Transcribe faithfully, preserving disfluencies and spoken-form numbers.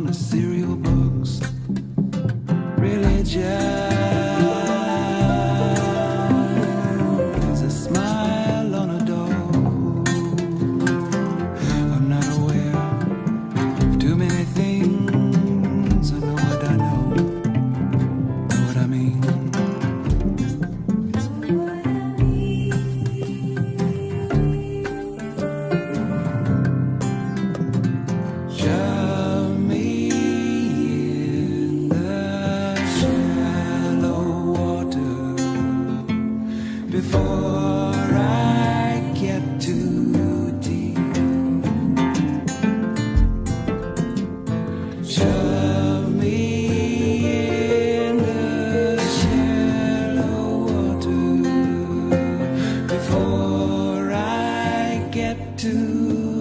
on a cereal box. Religion is a smile on a door. I'm not aware of too many things. I know what I know. Know what I mean. Shove me in the shallow water before I get too deep. Shove me in the shallow water before I get too